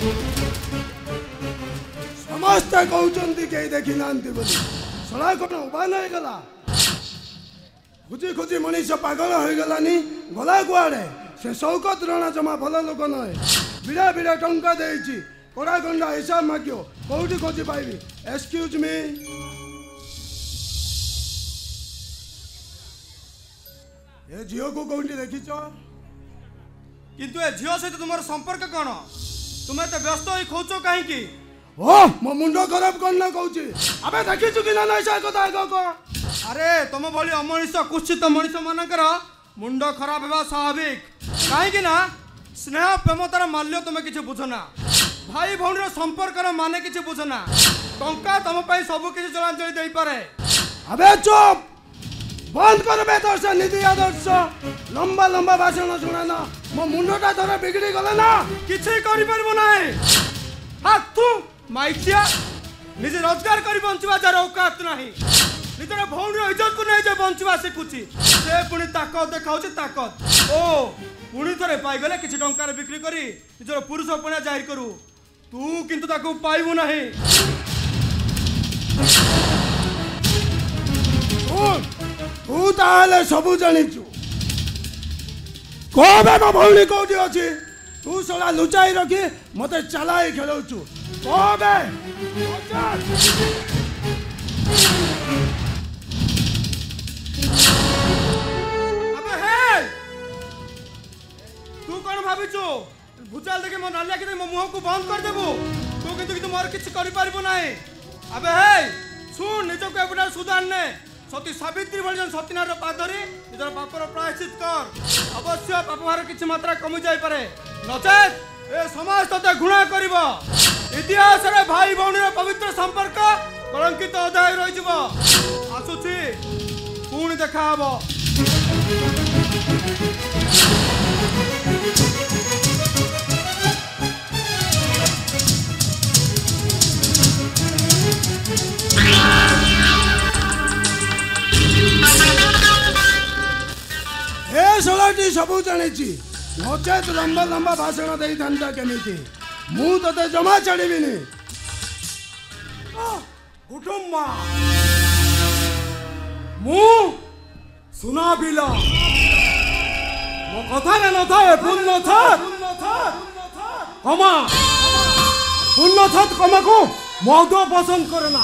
समस्ते कहते कई देखी ना सड़ा कौन उबान हो गला खोजी खोजी मनीष पागल हो गलानी गला कुआड़े से शौकत राणा जमा भल लोक नहे बिड़ा बिड़ा टंका देइछि कोड़ा गंडा हिसाब मागियो कोठी खोजी पाइबी एक्सक्यूज मी ए झियो को कोठी देखिछ किंतु ए झियो सहित तुमर संपर्क कोन तुमे त व्यस्त होई खोजो काहे की ओ मो मुंडो खराब करना कहूची अबे देखिछु कि ना ऐसा कथा को अरे तुम भली अमनीष कुछित मनीष मानकर मुंडो खराब हेबा स्वाभाविक काहे कि ना स्नेह प्रेमतार माल्य तुम किछि बुझना भाई भौणीर संपर्कर माने किछि बुझना टंका तुम पई सब किछि चलांचली देई पारे अबे चुप बंद कर बे तोर से नीति आदर्श लंबा लंबा भाषण सुनाना मो मुंडोटा धरे बिगड़ी गले ना किछि करि परबो नाही हाथ तू माइचिया निजे रोजगार करी बंचवा जार औकात नाही निजर भौणीर इज्जत को नहीं जे बंचवा सिखुची से पुणी ताकत देखाउची ताकत ओ पुणी थरे पाई गले किछि टंकार बिक्री करी निजर पुरुषपणा जाहिर करू तू किंतु ताकू पाइबु नाही तू ताले सब जानिचु कोबे मो भौणी कोठी अछि तू सला लुचाई रखी मते चलाई खेलौचु कोबे अबे हे तू कोन भाबिचु भुचाल देखे मो नालिया के मो मुंह को बंद कर देबो तू किंतु मोर किछ करि पारिबो नाही अबे हे सुन निज को एबडा सुधार ने सती सावित्री भली जन सतीनार पादरी निजर पापर प्रायश्चित कर अवश्य पाप भार किछ मात्रा कमी जाई पारे नचेत ए समाज तते घृणा करिवो इतिहास रे भाई भौणीर पवित्र संपर्क कलंकित अध्याय रहि जिवो आसुची पुणी देखा हबो ए सोलाटी सबू जानिछि नचेत लंबा लंबा भाषण देई थांता केमिति मु तते जमा छाड़ीबिनी कुटुंब मु सुना बिला मो कथा न थाए पुण्य थात कमा पुण्य थात कमा को मद पसंद करना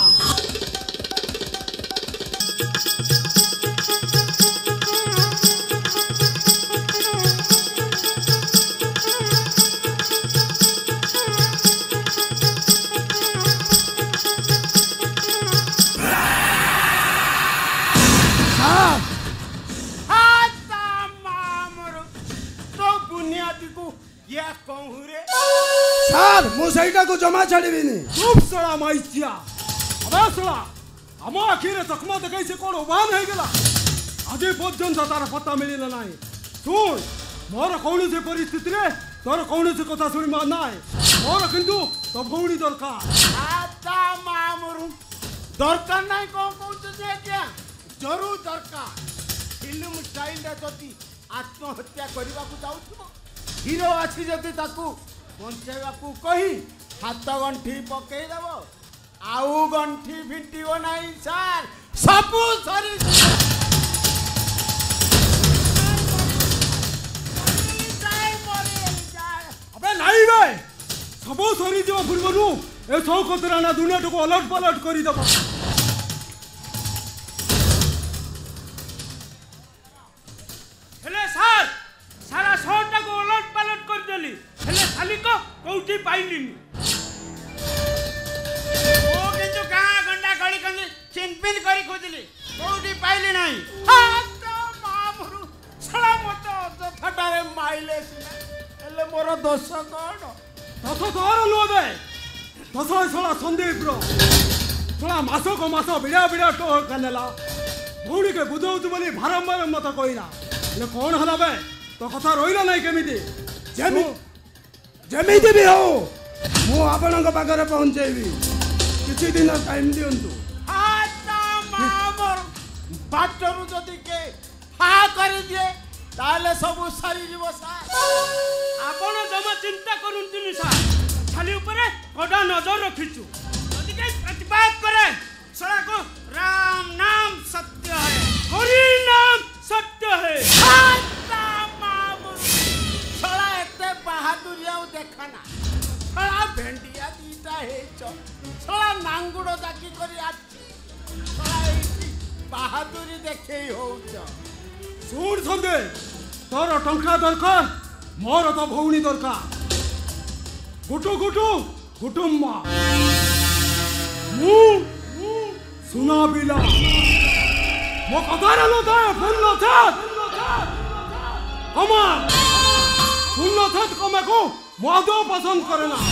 सर मु सईटा को जमा छाड़ीबिनी चुप सड़ा माइचिया अबे सड़ा हम आखिर चकमा देखै से कोन उबान हो गेला आज पर्यंत तार पता मिलिला नाही सुन मोर कौन परिस्थिति रे तोर कौन कथा सुनी नाई मोर किंतु तो भौणी दरकार आता मामरू दरकार नाही को कहू जे क्या जरूर दरकार फिल्म स्टाइल रे जति आत्महत्या करबा को जाउथबो हीरो अछि जति ताकू बंचाइबा को कही हाथ गंठी पकई देबो आउ गंठी भिंटीबो नाही सर सबु सरी अबे नाही बे सबु सरी जो फुलबनु ए शौकत राणा दुनिया को अलट पलट करी देबो हेले सर सारा शहरटा को अलट पलट कर देली हेले खाली को कोठी पाइलिनी ओ किंतु कहाँ गंडा गली कंदी चिनपिन करी खोजली कोठी पाइली नाही हाता मामरू सला मत फटारे माइले हेले मोर दोष कोन दस तोर लोबे दस सला संदीप रो सला मासो को मासो बिड़ा बिड़ा तो कनेला भौणी के बुझौतु बोली बारंबार मत कहिला ले कौन हला बे तो कथा रोइला नहीं केमिति जेमिति भी हो मु आपन को पाखरे पहुंचेबी किछि दिन टाइम दियंतु हाता मामर बाटरू जदी के हा कर दिए ताले सब सारी जीव सार आपण जमा चिंता करूंतुनी सार खाली ऊपर कड़ा नजर रखीचु यदि के प्रतिवाद करे सड़ा को राम नाम सत्य है हरि नाम सत्य है सड़ा एते बहादुरिया देखना सड़ा भेंडिया दीटा है सड़ा नांगुड़ जाकी करी आछि सड़ा बहादुरी देखे होउछ सुन संदे तोर टंका दरकार मोर तो भौणी दरकार गुटु गुटु कुटुम्बा मु सुना बिला मो कदारा न था फुल्ल था कमा फुल्ल था कमा को मदो पसंद करे ना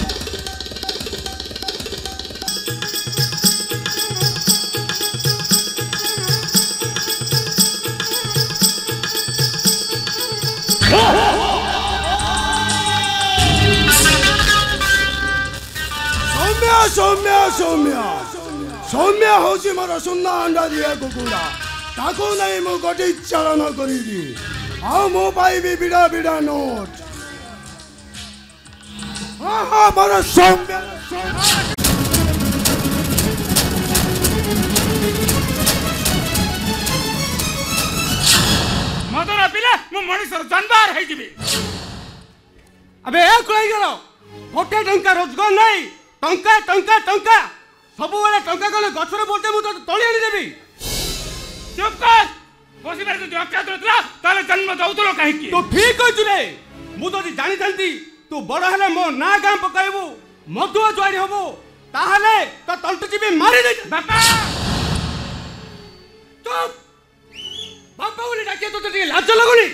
सौम्य सौम्य सौम्य हूँ मोर सुना अंडा दिए कुकुड़ा ताको नहीं मु गोटी चालन करी आओ मो पाइबी बिड़ा बिड़ा नोट हाँ हाँ मोर सौम्य मदर पिला मु मनुष्य जानवर है जीवी अबे ए कोई गलो गोटे टंका रोजगार नहीं टंका टंका टंका सब बेले टंका कले गछरे बोलते मु तो तळी आनी देबी चुप कर बसी बार तू अक्का दरतला ताले जन्म दउतलो काहे की तू ठीक कहछु रे मु तो जानि थांती तू बड़ हेले मो ना गाम पकाइबू मधुआ जुआरी हबो ताहले तो तलटु जीबी मारी दे बापा चुप बापा बोली डाके तो टे लाज लगुनी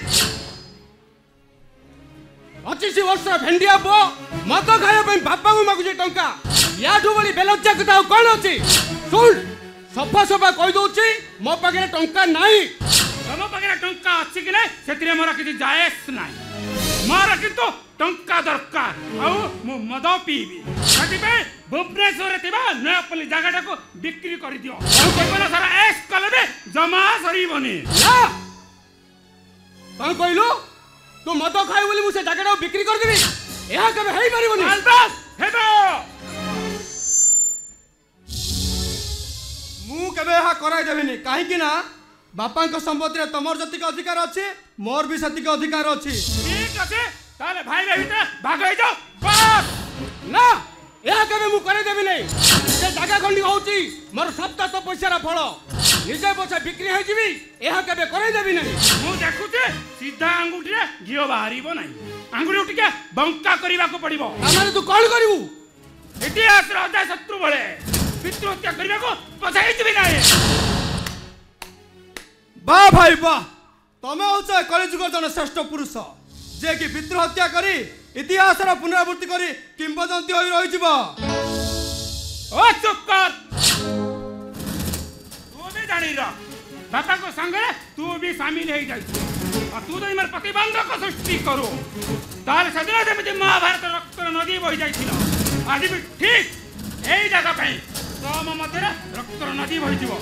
25 वर्ष भेंडिया बो मत खाया पे बापा को मागुजे टंका याठू बोली बेलज्जा कथा कोन अछि सुन सफा सफा कहि दोछि मो पाखे टंका नाही तम पाखे टंका अछि कि नै सेतिरे मोर किछि जायस नाही मोर किंतु टंका दरकार आउ मु मद पीबी कति पे भुवनेश्वर तिबा नयापल्ली जागाटा को बिक्री करि दियो कोइबला सारा एस कलबे जमा सरीबनी ना कोन कहिलो तू मद खाइ बोली मु से जागाटा बिक्री कर देबी एहा कबे हेई परिबनी अलबत हेबो मु कबे एहा कराई देबिनी काहे कि ना बापा को संपत्ति रे तमर जति के अधिकार अछि मोर भी सति के अधिकार अछि ठीक अछि ताले भाई रे हिते भाग होई जाओ बस ना एहा कबे मु करे देबी नै जे जागा खंडी होउची मोर सप्ताह तो पैसा रा फळ निजे पैसा बिक्री होई जीवी एहा कबे करे देबी नै मु देखुते सीधा अंगुठी रे घियो बाहरिबो नै अंगुठी उठिके बंका करिबा को पड़िबो तामाने तू कोन करिवु इतिहास रे अदा शत्रु बळे पितृ हत्या करिबा को पछाई जीवी नै बा भाई बा तमे होछ कलिजुगर जन श्रेष्ठ पुरुष जे कि पितृ हत्या करी इतिहास रा पुनरावृत्ति करी किंवदंती होई रहि जीव ओ चुप कर तू भी जानी र बापा को संग रे तू भी शामिल हो जाई और तू तो इमर प्रतिबंधक सृष्टि करो तार सदना जेमिति महाभारत रक्त नदी बहि जाइथिलो आज भी ठीक एई जगह पे तम मते रक्त नदी बहि जीवो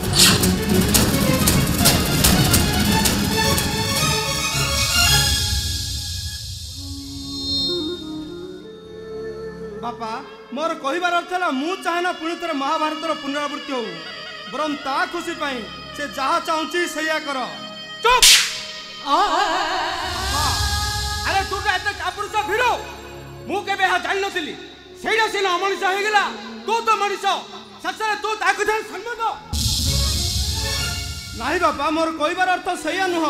बापा मोर कहिबार अर्थ है मु चाहेना पुणी थे महाभारत पुनरावृत्ति हो बरम ता खुशी पाई से जहा चाहूची सैया कर चुप अरे तू तो एते कापुरुष भिड़ो मु केबे हा जान नथिली सेडा सिना अमनिष हो गेला तू तो मनिष ससरे तू ताकु धन सम्मान नाही बापा मोर कहिबार अर्थ सैया नुह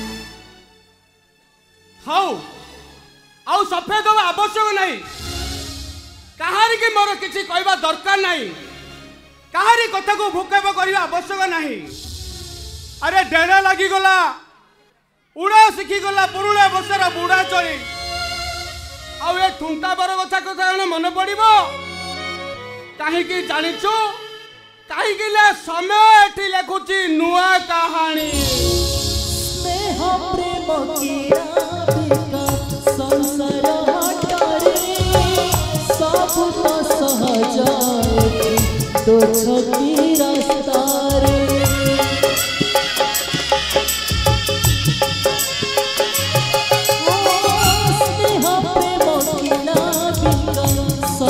हाउ आउ सफेद होबा आवश्यक नहीं कहारी के मोर किसी कहवा दरकार नहीं कहारी कथा को भूकेब करवा आवश्यक नहीं अरे डेरा लगी गला उड़ा शिखी गला पुरुणे बसर बुढ़ा चली आउ ए ठुंटा बर कथा कथा मन पड़ो कहीं जानिचु कहीं समय एठी लिखुची नुआ कहानी स्नेह प्रेम की संसार सहज तो छकी रास्ता रे स्नेह प्रेम की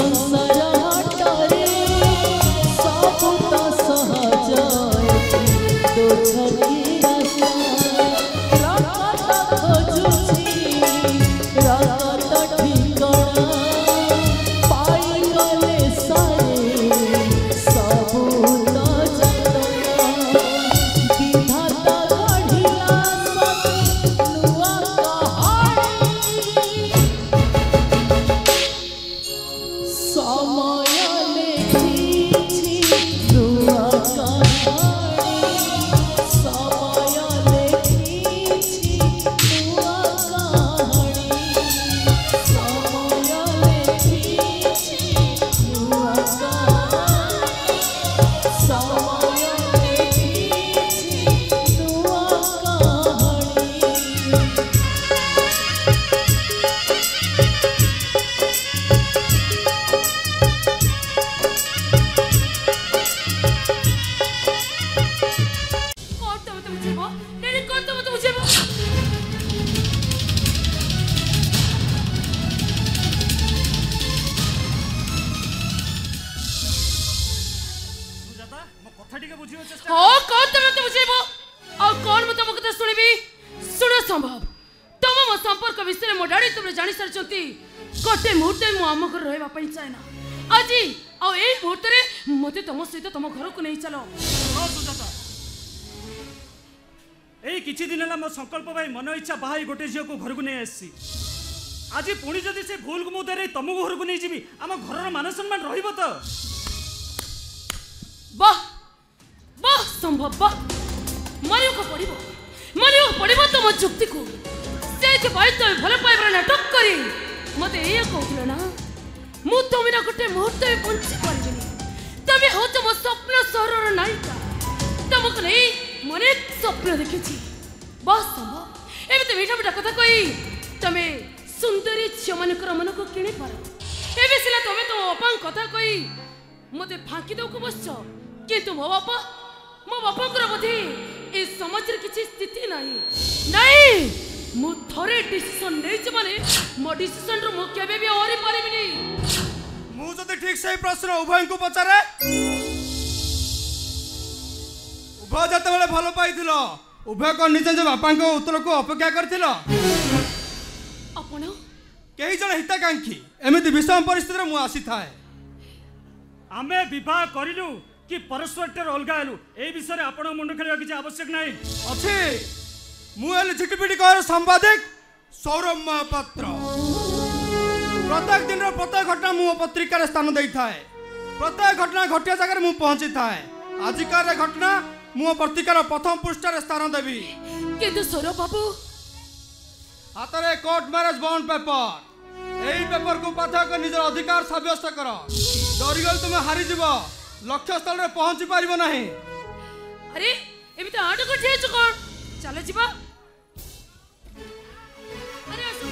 गोटे मुहूर्त मु आम घर रहा चाहे ना आज आई मुहूर्त मत तुम सहित तुम घर को नहीं चलो सुजाता यही किछि दिन है मो संकल्प भाई मन इच्छा बाहाई गोटे झील को घर को नहीं आसी आज पुणी जदि से भूल को मुझे तुमको घर को नहीं जीवी आम घर मान सम्मान रहिबो तो वाह वाह संभव वाह मानियो पड़ो तुम जुक्ति को से तुम भल पाइबार नाटक करी मत ये कहूल ना मु तुम गोटे मुहूर्त बंची पारि तमें हो तुम स्वप्न सहर नायिका तुमको नहीं मन स्वप्न देखी बहुत संभव एवं मीठा मीठा कथा कही तमें सुंदरी झील मानकर मन को किणी पार एवं सिला तुम तुम बापा कथा कही मत फाँकी दे बस किंतु मो बापा बोधे ए समाज किसी स्थिति नहीं मु थरे डिसीजन नहीं माने मो डिसीजन रो मु केबे भी ओरी परिबिनी मु जदि ठीक सही प्रश्न उभय को पचारे उभय जते बेले भल पाइथिलो उभय को निज निज बापा को उत्तर को अपेक्षा करथिलो आपण केही जण हिताकांक्षी एमिति विषम परिस्थिति रे मु आसी थाए आमे विवाह करिलु कि परस्पर टर अलगा हेलु ए विषय आपण मुंड खेलवा किछि आवश्यक नाही अछि मु एल झिटिपिटी कहर संवादिक सौरभ महापात्र प्रत्येक दिन प्रत्येक घटना मु पत्रिका रे स्थान देई थाए प्रत्येक घटना घटिया जगह मु पहुंची थाए आजिकार घटना मु पत्रिका रे प्रथम पृष्ठ रे स्थान देबी किंतु सौरभ बाबू हातरे कोर्ट मैरेज बॉन्ड पेपर एही पेपर को पाठक निज अधिकार साब्यस्त कर डरिगल तुम हारी जीव लक्ष्य स्थल रे पहुंची पारिबो नाही अरे एबी तो आटो को ठेच कोन चलो जीवा अरे असु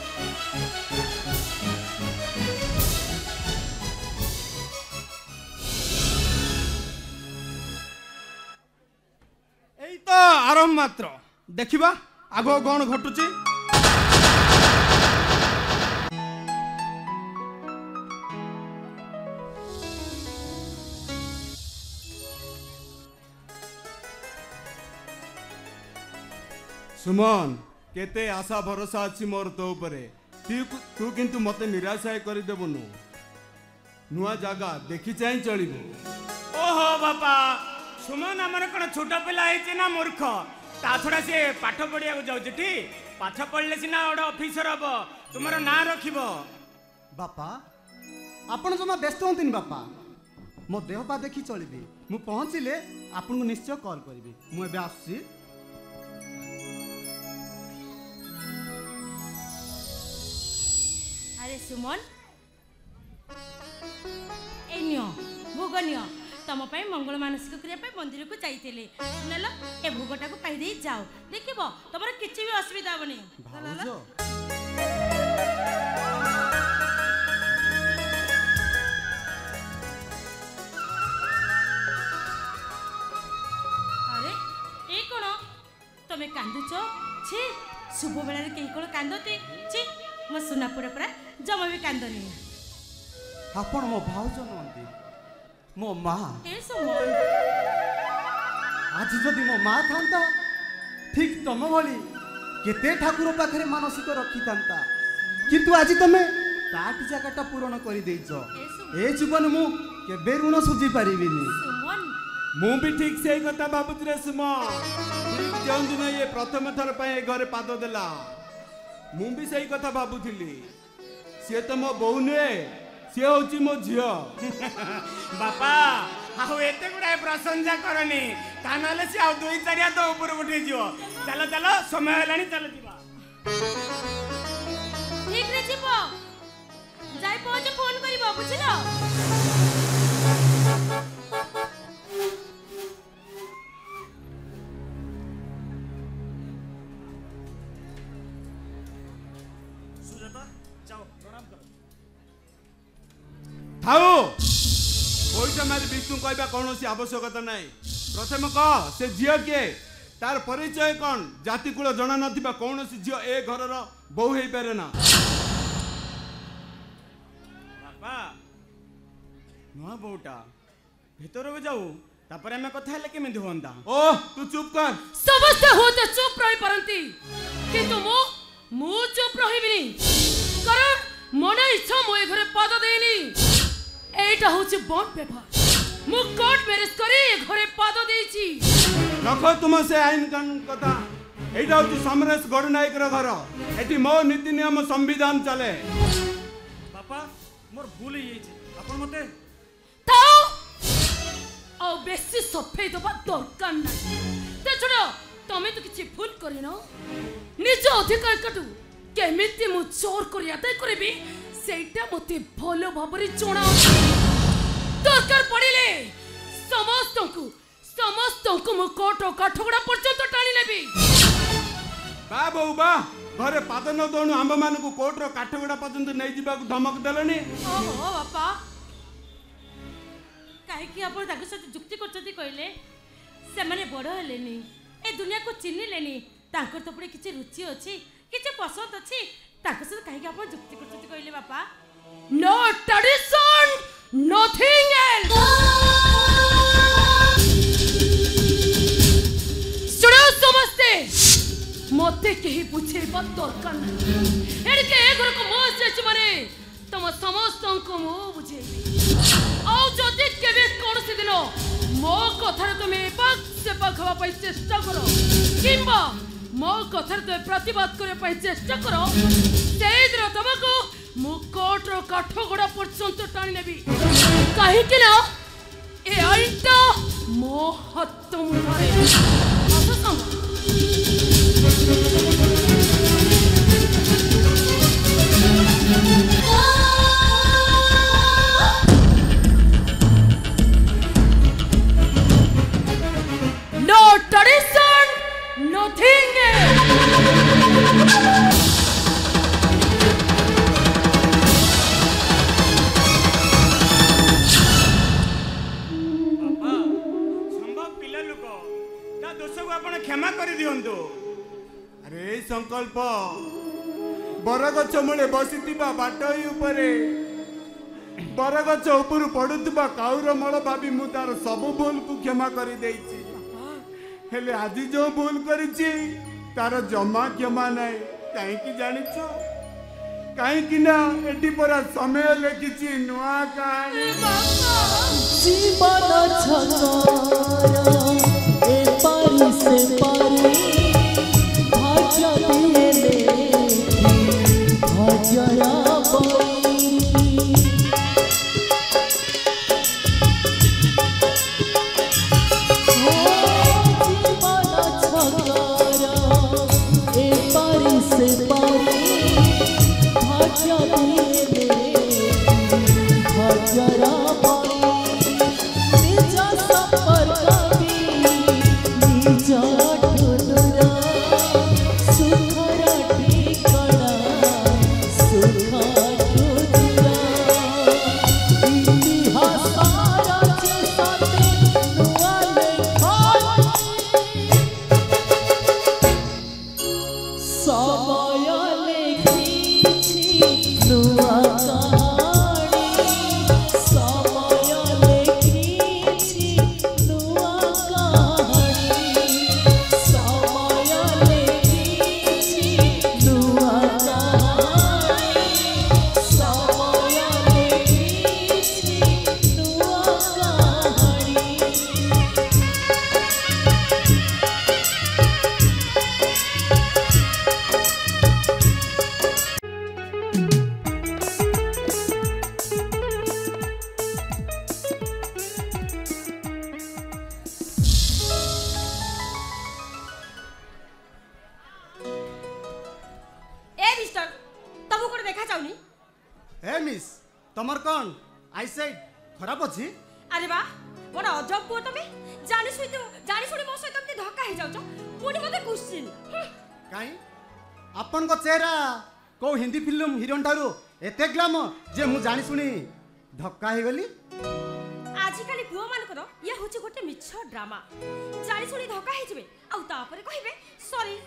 एई तो आरंभ मात्र देखिबा आगो कोन घटुची सुमन केते आशा भरोसा अच्छी मोर तो उपरे तू किंतु मते निराशा कर देबनु नुआ जागा देखि चाहि चलिबो ओहो बापा सुमन हमर कोन छोट पिला है ना मूर्ख ता छड़ा से पाठ पढ़िया को जाउ ठी पाठ पढ़ले सिना ओड ऑफिसर हबो तुमरो ना रखिबो बापा आपण जमा व्यस्त होंतिन बापा मो देह पा देखि चलिबी मु पहुंचिले आपन को निश्चय कॉल करबी मु एबे आसी अरे सुमन ए नियो भोग नियो तुम मंगल मानसिक करने मंदिर को जाइए नेल ए भोगटा को पाई जाओ देखिब तुम किसी भी असुविधा हेनी अरे ये कौन तुम कांदुच छी शुभ बेला कहीं कौन कांदती छी मो सुनापुर पूरा जमा भी कांदनी आपण मो भाउज नहंती मो माँ आज जदि मो माँ था ठीक तुम भली केते ठाकुर पाखरे मानसिक रखी था किंतु आज तुम ताटी जगटा पूरण कर ए जीवन मु केबे ऋण सुझी पारिबिनी मु भी ठीक से कथा भाबुती रे सुमन जो दिन ये प्रथम थर पे घरे पाद देला मु भी सही कथा भाबुथिली सी तो मो बहु नुहे सी हूँ मो झील बापा आउ एते गुड़ाए प्रशंसा करनी ता नाले सी आउ दुई चारिया तो ऊपर उठे जीव चलो चलो समय हेलानी चलो जीवा ठीक रे जीवो जाई पहुंचे फोन करिवो बुझिलो थाऊ कोई समय विष्णु कहबा कौन सी आवश्यकता नहीं प्रथम कह से झील किए तार परिचय कौन जाति कुल जना नथिबा कौन सी झील ए घरर बहु हेई पारे ना बापा नुआ बहुटा भीतर को जाऊ तापर हमें कथा हेले केमिति होंदा ओ तू चुप कर समस्त होते चुप रही परंती किंतु मु चुप रहिबिनी कारण मन इच्छा मो घरे पाद देनी एटा होची बॉन्ड पेपर मु कोर्ट मैरिज करी घरे पाद देची रखो तुम से आईन कानून कथा एटा होची समरेश गडनायक रो घर एटी मो नीति नियम संविधान चले बापा मोर भूल ही आपण मते ताऊ आ बेसी सफेद दबा दरकार नाही ते छोड़ो तमे तो किछि भूल करिनो निज अधिकार कटू केमिति मु चोर करिया दे करबी सेटा मते भलो भाबरी जणा दरकार पड़िले समस्त मु कोट काठगड़ा पर्यंत टाणी नेबी बा बहू बा घरे पाद न दौणु आंब मान को कोर्ट रो काठगड़ा पर्यंत नहीं जीवा धमक देलनी ओहो बापा काहे आपण ताके साथ जुक्ति करछती कहले से माने बड़ हेलेनी ए दुनिया को चिन्ह लेनी तांकर तो पड़े किछि रुचि अछि किछि पसंद अछि ताके साथ काहे आपण जुक्ति करछती कहले बापा नो ट्रेडिशन नथिंग एल्स सुनो समझते मते केही पूछे बात दरकार नहीं एडके ए घर को मोस जाच माने तुम समस्त को मो बुझे आ जदि केबे कोनसी दिन मो कथार तुमे पाक से पाखवा पई चेष्टा करो किंबा मो कथार तुमे प्रतिवाद करे पई चेष्टा करो सेई दिन तुमको मु कोर्ट रो काठगड़ा पर्यंत टाणी नेबी काहे कि ना ए आईटा मो हाथ मुंडरे आसो संग No tradition, nothing else. बापा संभव पिला लोक ता दोष को आपण क्षमा कर दियंतु अरे संकल्प बरगछ मूले बसिथिबा बाटई उपरे बरगछ उपरु पडुथिबा काउर मळ भाबी मु तार सब भूल को क्षमा कर देइछि हेले आज जो भूल करिछि तार जमा क्षमा नाही काहे कि जानिछो काहे कि ना एटी परा समय लेखिछि नुआ कहानी जीवन छकारा ए पारी से पारी भाग्य देले भाग्यरा ए मिस तमर कौन आईसाइट खराब अछि अरे बा बड़ा अजब को तमे जानि सुनी मो सहित तमे धक्का हे जाउछ पुनी मते क्वेश्चन काई आपन को चेहरा को हिंदी फिल्म हीरोइन ठारू एते ग्लैमर जे मु जानि सुनी धक्का हे गली आजिकाली पुओ मानकर ये होची गोटे मिछ ड्रामा जानि सुनी धक्का हे जबे आउ तापरे कहिबे सॉरी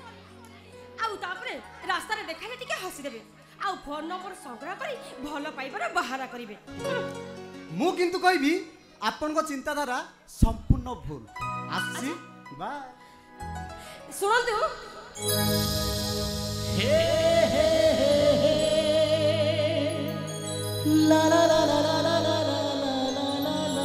आउ तापरे रास्ता रे देखाले टिके हसी देबे आउ फोन नंबर संग्रह करी भलो पाइबार बहारा करिवे मु किंतु कहबी आपन को चिंताधारा संपूर्ण भूल आसी बा सुनंतु हे हे हे ला ला ला ला ला ला ला ला ला ला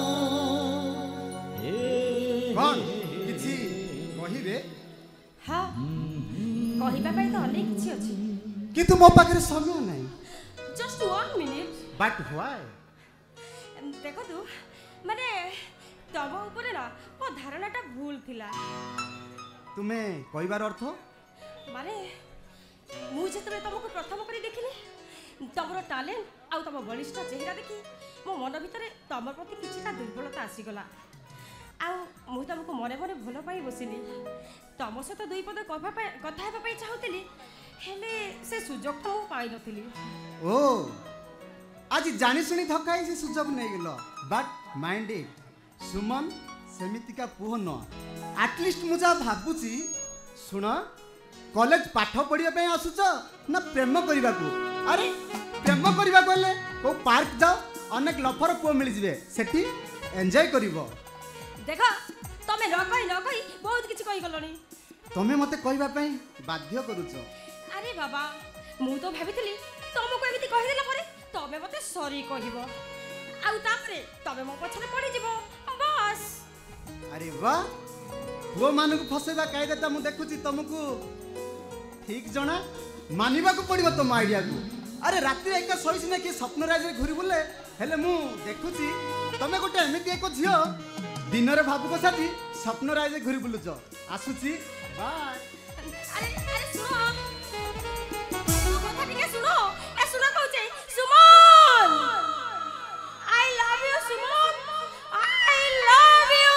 कौन किसी कहिबे हाँ कहवा तो अनेक किसी अच्छी किंतु मो पाखरे समय नहीं जस्ट 1 मिनिट बट व्हाई देखो तू माने तब ऊपर ना मो धारणाटा भूल थिला तुम्हें कहबार अर्थ माने मु जेतबे तुमको प्रथम करी देखिले तमरो टैलेंट आउ तम बलिष्ठ चेहरा देखि मो मन भितरे तम प्रति किछिटा दुर्बलता आसी गला आउ मु तुमको मने मने भल पाई बसिली तम सहित दुई पद कथा हेबा पाई चाहुतली हेले से सुजोग तो पाई नथिली ओ आज जानी सुनी धक्काई से सुजोग नहीं गेलो बट माइंड इट सुमन सेमितिका पुह न एटलिस्ट मुझा भाबुची सुन कॉलेज पाठ पढ़िया पे आसुच ना प्रेम करने को अरे प्रेम करने को को पार्क जाओ अनेक लफर पुओ मिल जाए सेठी एंजॉय करिवो देख तमे न कही बहुत किछि कहि गलनी तमे मते कहबा पई बाध्य करूछ अरे बाबा मु तो भाबितली तुमको एमिति कहि देला परे तमे मते सॉरी कहिबो आउ तापरे तमे मो पछरे पड़ी जिवो बस अरे वाह पुओ मानक फसेबा कायदाटा मु देखुची तुमको ठीक जना मानिबा को पड़िबो तुम आइडिया को अरे रात्रि एका सोइस ना कि स्वप्न राज रे घुरी बुले हेले मु देखुची तमे गोटे एमिति एको झियो दिन रे भाबु को साथी स्वप्न राज रे घुरी बुलुछ आसुची बाय अरे अरे सुनो कथा टिके सुनो ए सुनो कहूचे Suman I love you Suman I love you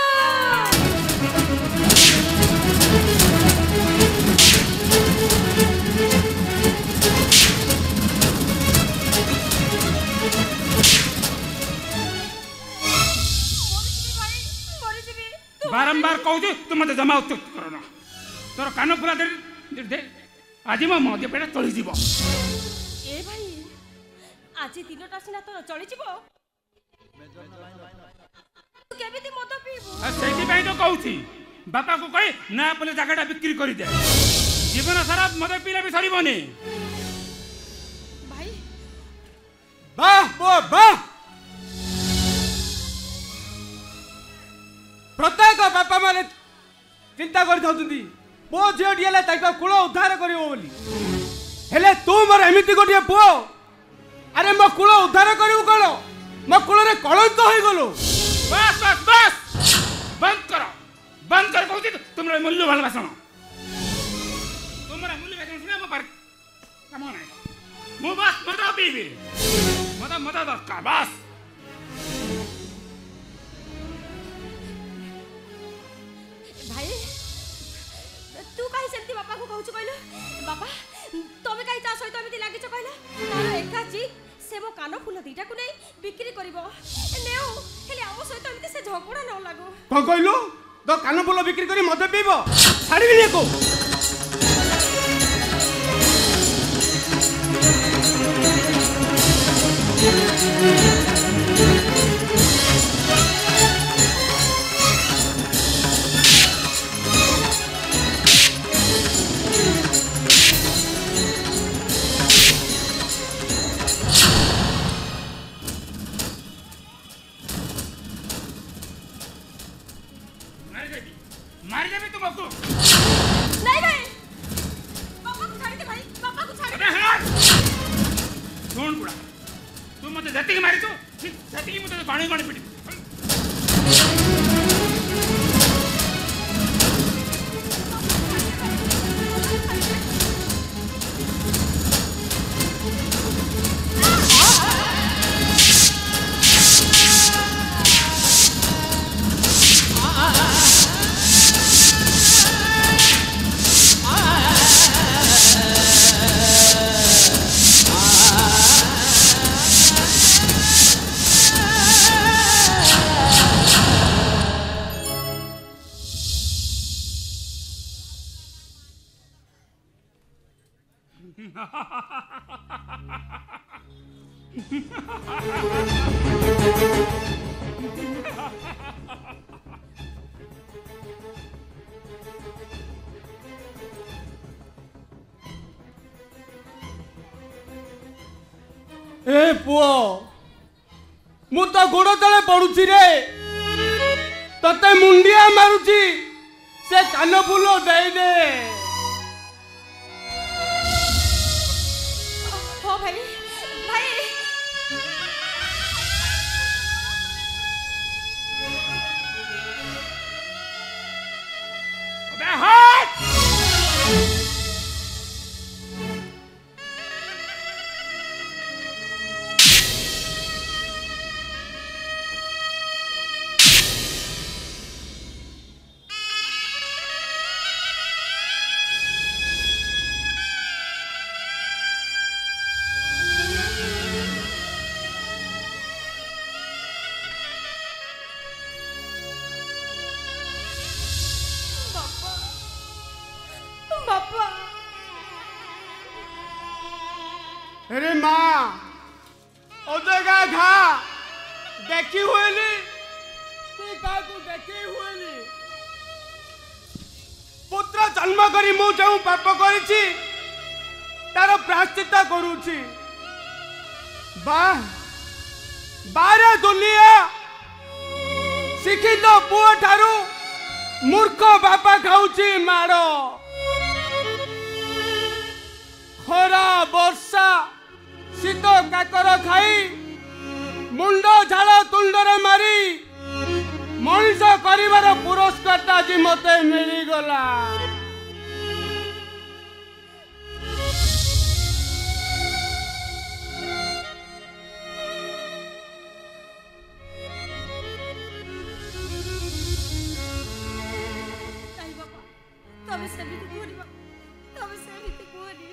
बारंबार कहू तू मत जमा उत्तर करना तोर कान पूरा दे दे आज मो मध्य पेट चली जीव ए भाई आज दिनटा सिना तो चली जीव तू केबिति मत पीबो सेठी भाई तो कहूची बापा को कहे ना पले जगहटा बिक्री कर दे जीवन सारा मद पीला भी सरीबनी भाई वाह वाह प्रत्येक बापा माने चिंता कर थाउछंती पो झियोटी हेले ताका कुळ उद्धार करिवो बोली हेले तू मोर एमिति गोटिए पुओ अरे मो कुळ उद्धार करिवो कोन मो कुळ रे कलंक होई गलो बस बस बस बंद कर कहूची तुमरा मूल्य भाल भाषण तुमरा मूल्य भाषण सुने मो पर काम नाही मो बस मत पीबी मत दरकार बस भाई तू काहे सेमती बापा को कहूछ कहलो बापा तमे काहे ता सहित एमिति लागिछ कहलो तार एका जी से मो कान फूल दीटा को नै बिक्री करबो नेउ हेले हम सहित एमिति से झगड़ा न लागो कोन कहलो तो कान फूल बिक्री करी मद पीबो छाड़ीबी एको मार देबी तुमको नहीं भाई पापा को छाड़ दे भाई पापा को छाड़ दे सुन बुढ़ा तू मत जति मारी तो जति मत पानी पानी पिटी ए पुओ मु तो गोड़ तले पड़ुची रे तते मुंडिया मारुची से कान फूल दे दे। हो भाई भाई अबे हट बापा अरे माँ ओदगा घा देखी हुएली तू काकू देखी हुएली पुत्र जन्म करी मु जो पाप करिछि तार प्रायश्चित करूछि बारे दुनिया शिक्षित पुओ ठारू मूर्ख बापा खाऊछि माड़ खरा वर्षा शीत काकर खाई मुंड झाड़ तुंडरे मारी मनीष करिवार पुरस्कार आज मते मिलीगला। तबे सेमिति कोरिबा तबे सेमिति कोरि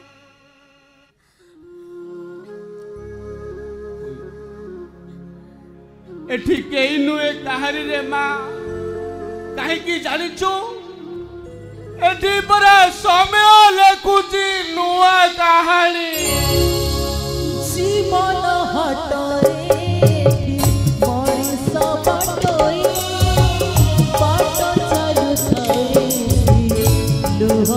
एठी केई नुए काहारी रे माँ काहेकि जानिछु एठी परा समय लेखुची नुआ कहानी जीवन हटरे मଣିଷ ବାଟୋଇ ବାଟ ଚାଲୁଥାଏ ଲୁହ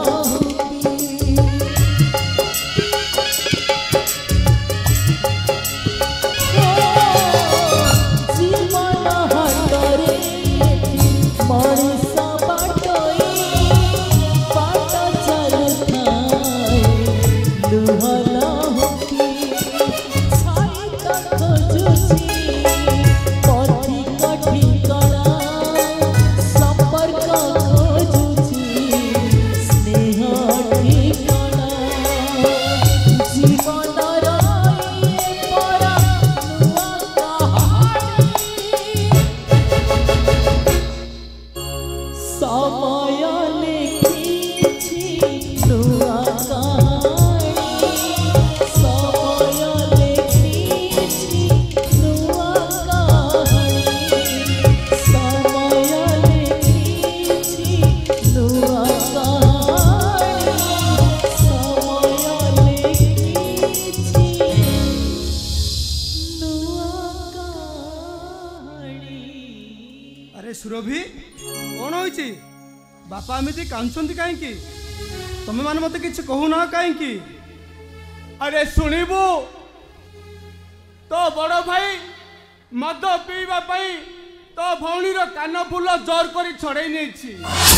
सुरभि कौन होइछि बापा एमती कांचंती कहीं तुम मैंने मत कि कहूना कहीं अरे शुणबू तो बड़ भाई मद पीवा तो भौणी कान फूल जोर कर छड़े नहीं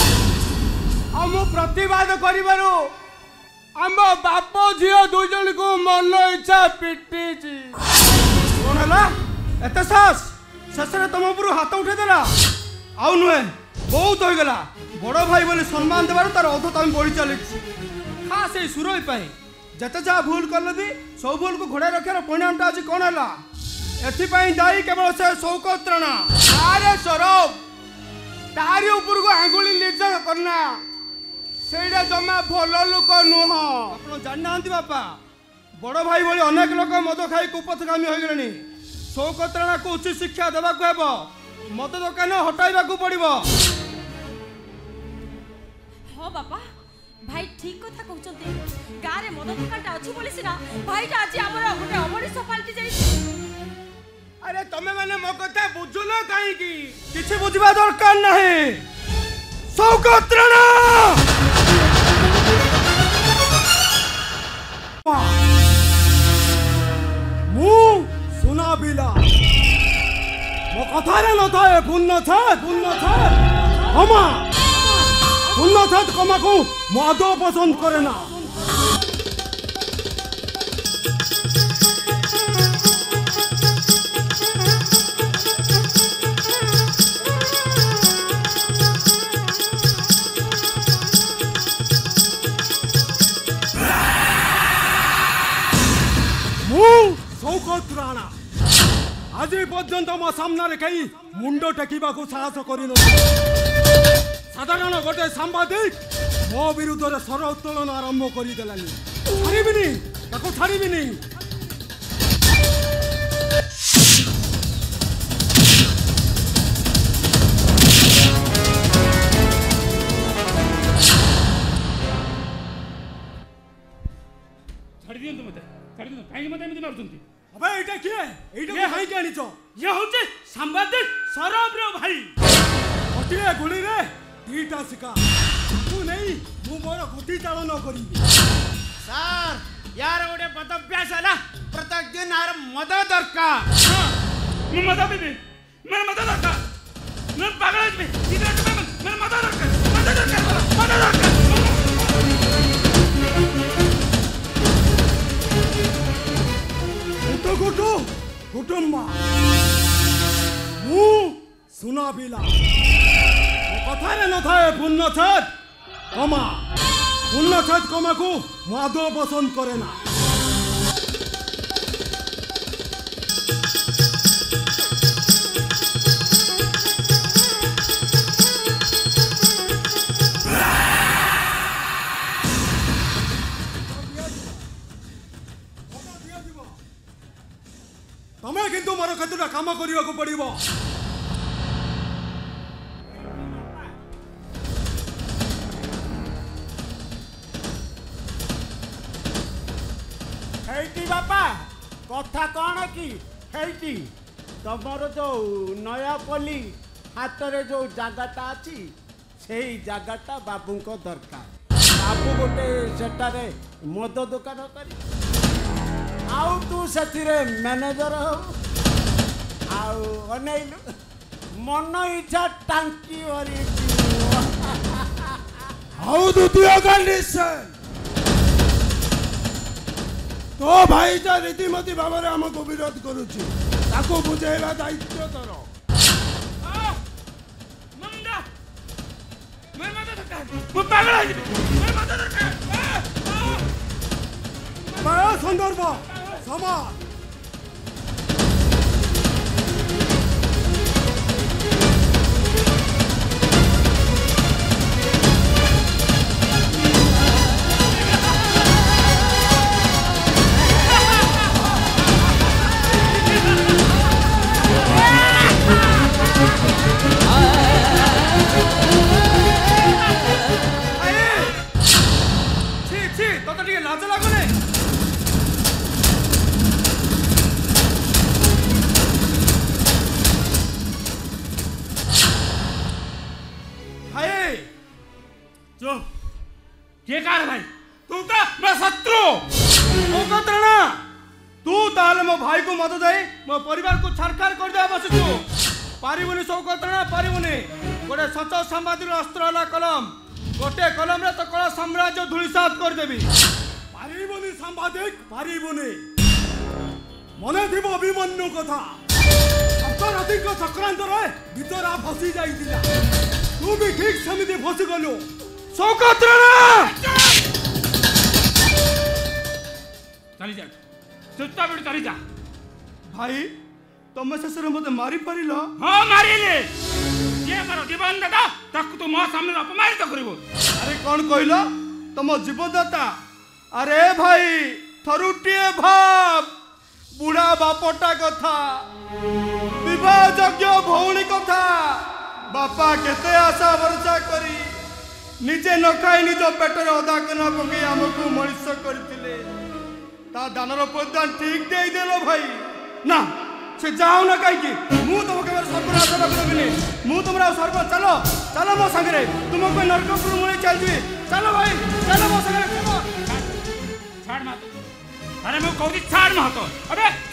प्रतिवाद करिबारु आम बाप झील दुई जन को मन इच्छा पिटी कौन है एत साहस शेष तुम उपर हाथ उठेदेला आउ नुहे बहुत होगला बड़ भाई बोले सम्मान देवार तार अधत आम बढ़ी चली खास ये सुरभि जिते जहाँ भूल कले भी सब भूल को घोड़ा रखार परिणाम आज कौन है एथिपाई दायी केवल से शौकत राणा। अरे सौरभ तारी ऊपर को आंगुली निर्जन करना सेटा जमा भल लोक नुह आप जाना बापा बड़ भाई भाई अनेक लोक मद खाई कुपथगामी हो गले शौकत राणा को उचित शिक्षा देवा मद दुकान हटाइबा पड़ो। हाँ बापा भाई ठीक कथा कहते गाँव में मद दुकान अच्छी बोली सीना भाईटा आज आम गोटे अमरीश पाल्टी जाइए। अरे तमे माने मो कथा बुझुन काहे की किछि बुझिबा दरकार नहीं शौकत राणा কথারে নথায় পূর্ণ ছাদ ক্ষমা পূর্ণ ছাদ ক্ষমাকু মদ পছন্দ করে না। সৌকত রাণা আজি পর্যন্ত মো সামনে খাই মুন্ড টেকিবাকু সাহস করিন। সাধারণ গোটে সাংবাদিক মো বিরুদ্ধে স্বর উত্তোলন আরম্ভ করিদেলানি। ছাড়িবিনি তাকে ছাড়িবিনি। ছাড়ি দিয়ন্তু মতে ছাড়ি দিয়ন্তু কাই মতে এমতি মারুଛନ୍ତି। अबे एटा किए एटा हाई के आनिचो ये होचे सांबादिक सौरभ रे भाई गोटिए गुली रे दीटा शिका तू नहीं मु मोर गोटी चालन करिबी। सर यार गोटे पद अभ्यास है ना प्रत्येक दिन यार मद दरकार। मु मद पीबी मेरे मद दरकार मैं पागल आदमी इधर के मेरे मद दरकार मद दरकार। कुटुंबा मु सुना बिला कथारे न थाए पुण्य छत कमा को माधव पसंद करे ना। तमें किंतु मोर केतुटा काम करिया को पड़िबो। हेटी बापा कथा कौन कि हेटी तमर जो नयापल्ली हाथ रे जो जगटा अच्छी से जगटा बाबू को दरकार। बाबू गोटे सेटारे मद दुकान करी आउ तू से मैनेजर हो आउ अनैलु मन इच्छा टांकी भरी आउ द्वितीय कंडीशन तो भाई जा रीतिमती भाव में आमको विरोध करुची ताको बुझेगा दायित्व तोर। मंदा मैं मत दरकार मैं पागल आदमी मैं मत दरकार। बड़ा संदर्भ समाज लाज लागुने हाय जो के कार भाई तू तो मैं शत्रु ओकत्रणा तू ताले मो भाई को मत दे मो परिवार को छरखार कर दे बसछु पारिबुनी सौकत्रणा पारिबुनी गोटे सच सांबादिक अस्त्र वाला कलम गोटे कलम रे तो कला साम्राज्य धूलिसात कर देबी। पारिबुनी सांबादिक पारिबुनी मने थिबो अभिमन्यु कथा अपराधिक चक्रांत रे भितरा फसी जाइतिला तू भी ठीक समिति फसी गलो सौकत्रणा चली जा चुपचाप बेटी चली जा। भाई तुम शेष मत मारी पारिल। हाँ मारिले ये मारो जीवन दादा ताकू तो मो सामने अपमानित करिवो। अरे कौन कहल तुम जीवनदाता? अरे भाई थरुटिए भाव बुढ़ा बापटा कथा विवाह योग्य भौणी कथा बापा केते आशा भरसा करी निजे न खाई निज पेटर अदा कना पके आमको मनुष्य करथिले ता दानर प्रदान ठीक दे देलो भाई ना से जाओ ना कहीं मु तुम के सर्वनाश करबिनी मु तुमरा सर्व चलो चलो मो संगे तुमको नरकपुर मुळे चल जी चलो भाई चलो मो संगे छाड़ मत अरे मैं कहूँ छाड़ मत अबे